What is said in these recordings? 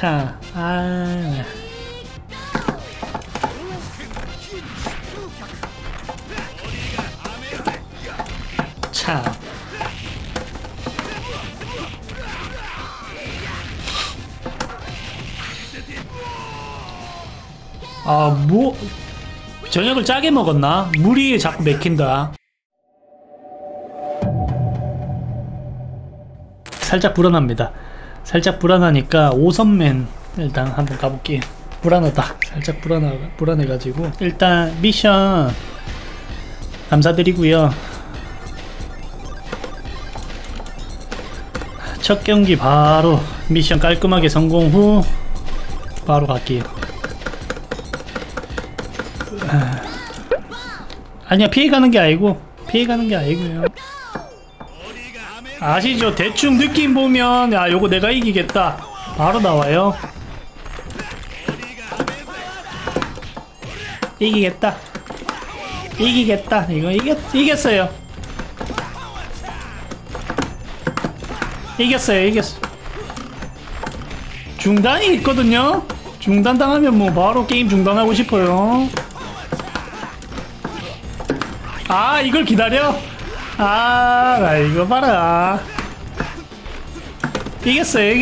차. 차. 뭐 저녁을 짜게 먹었나? 물이 자꾸 맥힌다. 살짝 불안합니다. 살짝 불안하니까 5선맨 일단 한번 가볼게요. 불안하다. 살짝 불안해가지고 일단 미션 감사드리고요. 첫 경기 바로 미션 깔끔하게 성공 후 바로 갈게요. 아니야, 피해가는 게 아니고요. 아시죠? 대충 느낌 보면 야, 요거 내가 이기겠다 바로 나와요. 이기겠다. 이거 이겼어요. 이겼어. 중단이 있거든요. 중단 당하면 뭐 바로 게임 중단하고 싶어요. 이걸 기다려? 나 이거 봐라. 이겼어요.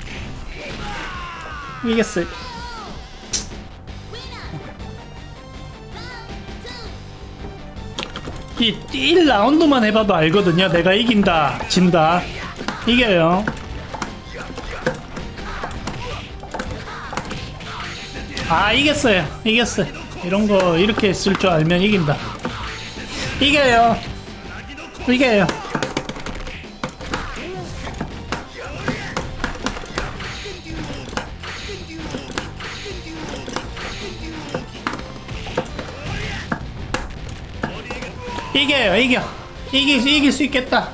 이 1라운드만 해봐도 알거든요. 내가 이긴다, 진다. 이겨요. 이겼어요. 이런 거 이렇게 쓸 줄 알면 이긴다. 이겨요. 이길 수 있겠다.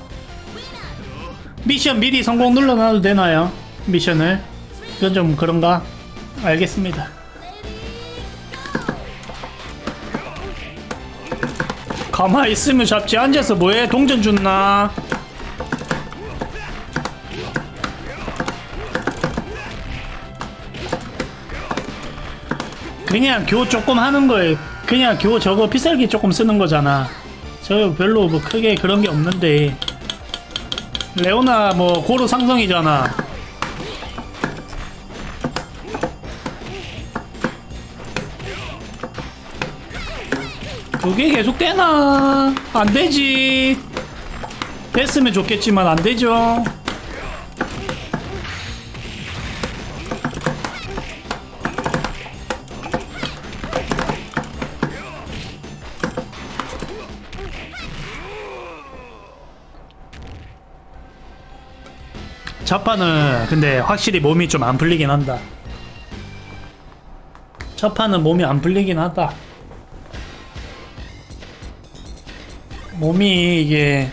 미션 미리 성공 눌러놔도 되나요? 미션을. 이건 좀 그런가? 알겠습니다. 가만히 있으면 잡지. 앉아서 뭐해? 동전 줬나? 그냥 교 조금 하는 거에 그냥 교 저거 피살기 조금 쓰는 거잖아. 저 별로 뭐 크게 그런 게 없는데. 레오나 뭐 고로 상성이잖아. 그게 계속 되나? 안 되지. 됐으면 좋겠지만 안 되죠. 첫 판은 근데 확실히 몸이 좀 안 풀리긴 한다. 첫 판은 몸이 안 풀리긴 하다. 몸이 이게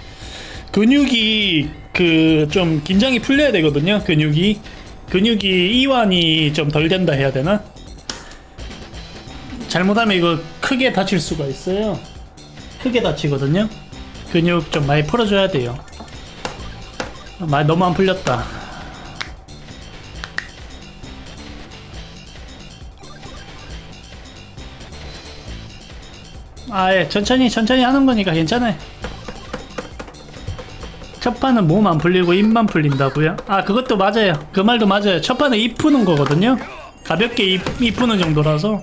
근육이 그 좀 긴장이 풀려야 되거든요. 근육이 이완이 좀 덜 된다 해야 되나? 잘못하면 이거 크게 다칠 수가 있어요. 크게 다치거든요. 근육 좀 많이 풀어줘야 돼요. 너무 안 풀렸다. 예, 천천히 하는 거니까 괜찮아요. 첫 판은 몸 안 풀리고 입만 풀린다고요? 그것도 맞아요. 그 말도 맞아요. 첫 판은 입 푸는 거거든요. 가볍게 입 푸는 정도라서.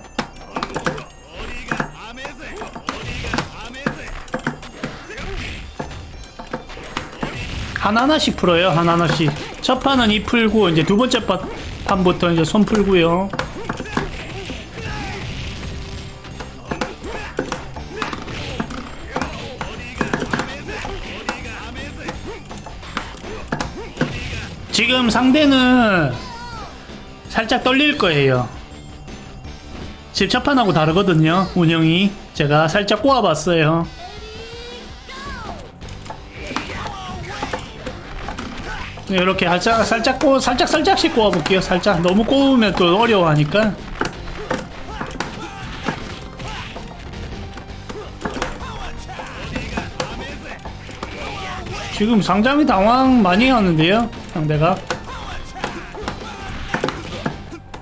하나하나씩 풀어요. 하나하나씩. 첫 판은 입 풀고 이제 두 번째 판부터 이제 손 풀고요. 지금 상대는 살짝 떨릴 거예요. 지금 첫 판하고 다르거든요. 운영이. 제가 살짝 꼬아봤어요. 이렇게 살짝씩 꼬아볼게요. 살짝. 너무 꼬우면 또 어려워하니까. 지금 상당히 당황 많이 하는데요, 상대가.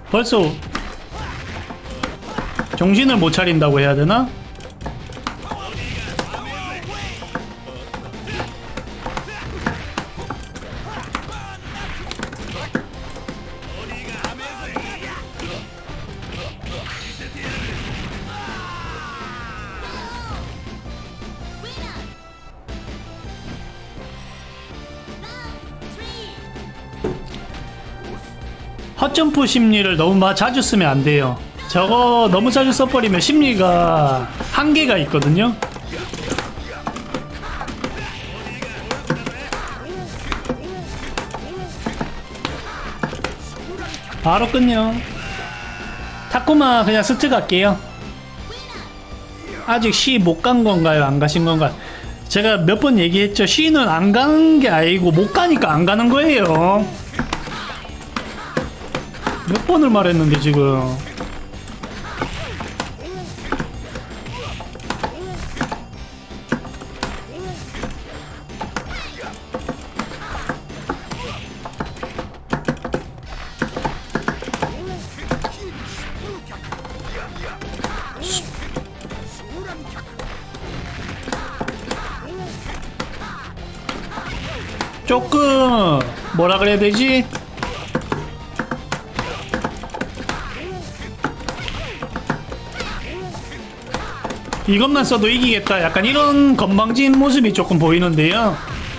벌써 정신을 못 차린다고 해야 되나? 헛점프 심리를 너무 자주 쓰면 안 돼요. 저거 너무 자주 써버리면 심리가 한계가 있거든요. 바로 끝요. 타쿠마 그냥 스트 갈게요. 아직 C 못 간 건가요? 안 가신 건가요? 제가 몇 번 얘기했죠. C는 안 가는 게 아니고 못 가니까 안 가는 거예요. 몇 번을 말했는데 지금. 조금 뭐라 그래야 되지? 이것만 써도 이기겠다. 약간 이런 건방진 모습이 조금 보이는데요.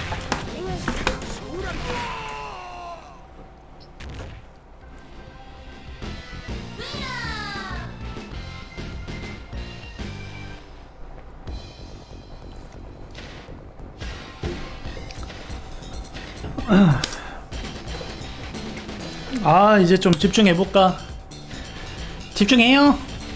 아, 이제 좀 집중해볼까? 집중해요.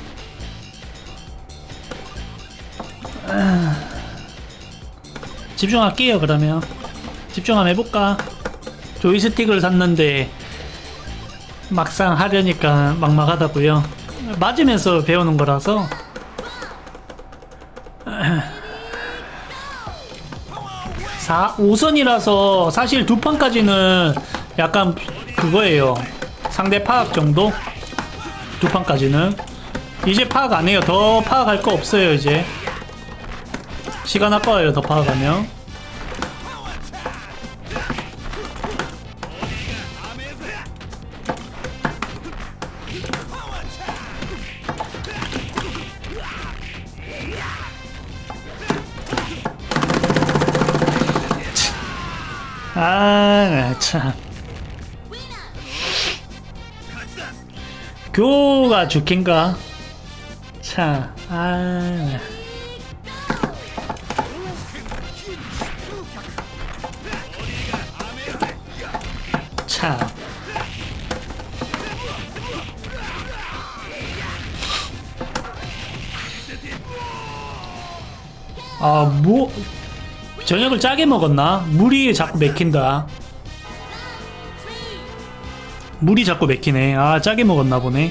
집중할게요. 그러면 집중 한번 해볼까? 조이스틱을 샀는데 막상 하려니까 막막하다고요. 맞으면서 배우는 거라서. 5선이라서 사실 2판까지는 약간 그거예요. 상대 파악 정도? 2판까지는 이제 파악 안해요. 더 파악할 거 없어요. 이제 시간 아까워요. 더 파악하면. 아, 참. 교가 죽긴가? 참, 아. 참. 아, 뭐, 저녁을 짜게 먹었나? 물이 자꾸 맥힌다. 물이 자꾸 맥히네. 아, 짜게 먹었나 보네.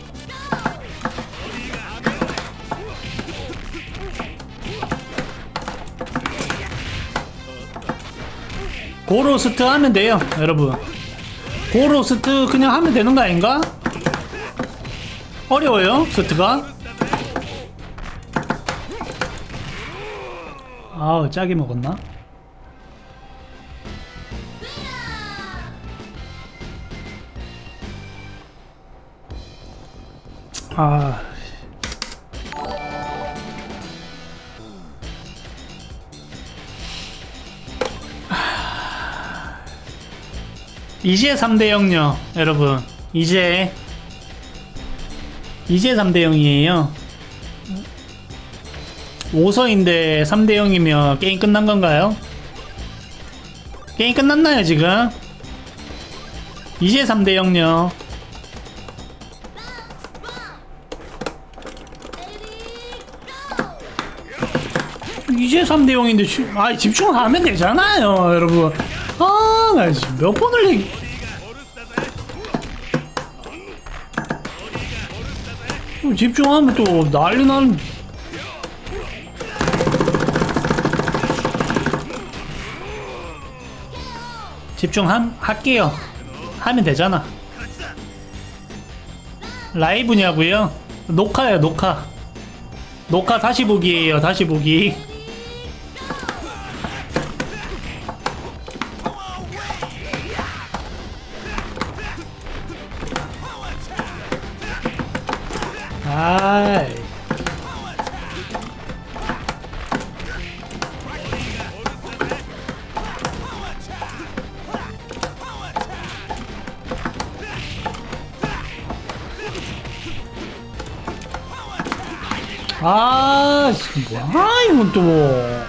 고로스트 하면 돼요, 여러분. 고로스트 그냥 하면 되는 거 아닌가? 어려워요, 스트가? 아우, 짜게 먹었나? 아. 이제 3대0요, 여러분. 이제 3대0이에요. 5서인데 3대0이면 게임 끝난 건가요? 게임 끝났나요, 지금? 이제 3대0요. 이제 3대0인데 아, 집중하면 되잖아요, 여러분. 아, 나 지금 몇 번을 집중하면 또 난리 나는. 할게요. 하면 되잖아. 라이브냐고요? 녹화요, 녹화. 녹화 다시 보기예요, 다시 보기. 아이. 아, 뭐야, 이건 또.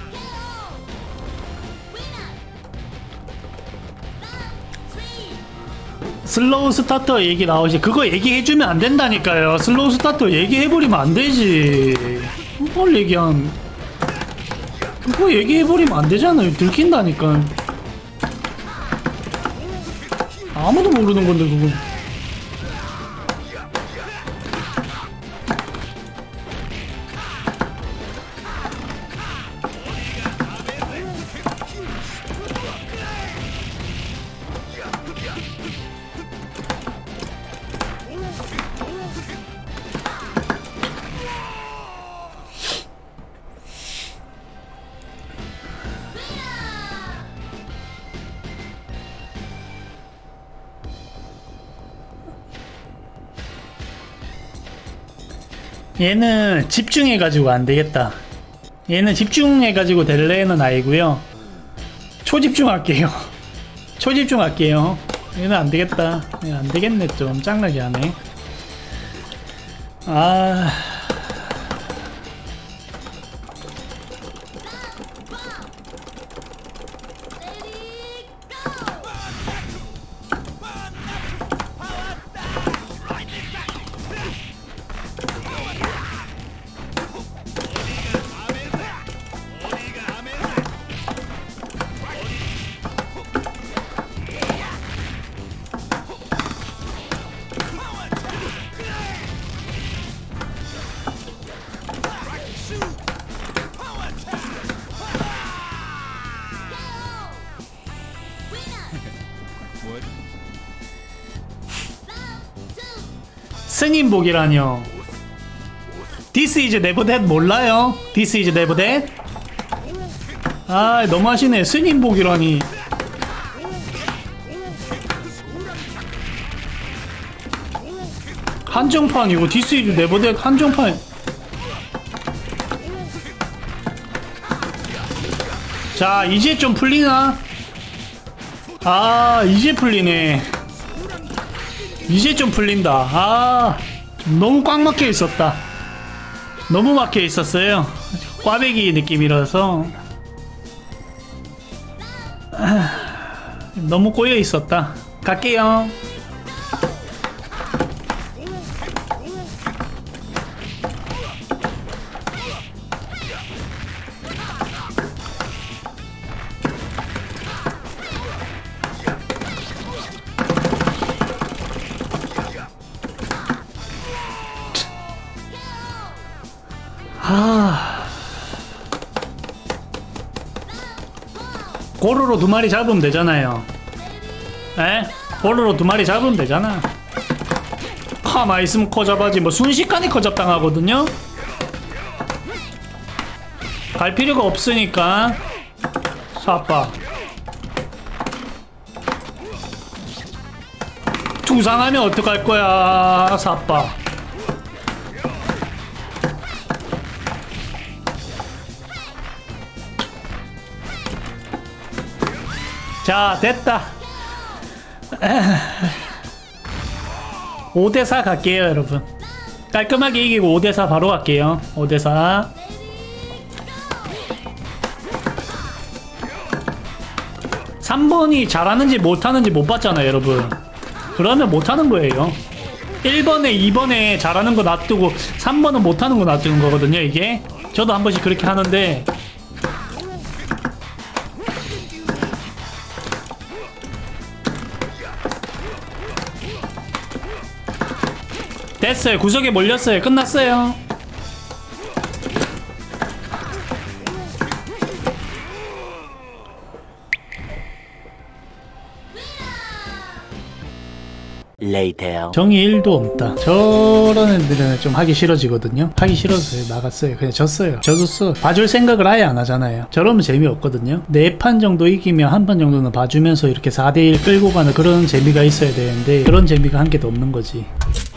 슬로우 스타터 얘기 나오지. 그거 얘기해주면 안 된다니까요. 슬로우 스타터 얘기해버리면 안 되지. 그걸 그거 얘기해버리면 안 되잖아요. 들킨다니까. 아무도 모르는 건데, 그거. 얘는 집중해가지고 안되겠다. 얘는 집중해가지고 될래는 아니고요. 초집중할게요. 초집중할게요. 얘는 안되겠다. 얘는 안되겠네. 좀 짱나게 하네. 아... 스님복이라뇨. This is never dead 몰라요? This is never dead? 아, 너무하시네. 스님복이라니. 한정판이고 This is never dead 한정판. 자, 이제 좀 풀리나? 아, 이제 풀리네. 이제 좀 풀린다. 아, 너무 꽉 막혀 있었다. 너무 막혀 있었어요. 꽈배기 느낌이라서 너무 꼬여 있었다. 갈게요. 고루로 2마리 잡으면 되잖아요. 에? 고루로 2마리 잡으면 되잖아. 가만히 있으면 커 잡아지. 뭐 순식간에 커 잡당하거든요. 갈 필요가 없으니까. 사빠 투상하면 어떡할 거야, 사빠. 자, 됐다. 5대4 갈게요, 여러분. 깔끔하게 이기고 5대4 바로 갈게요. 5대4. (3번이) 잘하는지 못하는지 못 봤잖아요, 여러분. 그러면 못하는 거예요. 1번에 2번에 잘하는 거 놔두고 3번은 못하는 거 놔두는 거거든요, 이게. 저도 한 번씩 그렇게 하는데. 됐어요. 구석에 몰렸어요. 끝났어요. later. 정이 1도 없다. 저런 애들은 좀 하기 싫어지거든요. 하기 싫어서 나갔어요. 그냥 졌어요. 져줬어. 봐줄 생각을 아예 안 하잖아요. 저러면 재미없거든요. 4판 정도 이기면 한 판 정도는 봐주면서 이렇게 4대1 끌고 가는 그런 재미가 있어야 되는데 그런 재미가 한 개도 없는 거지.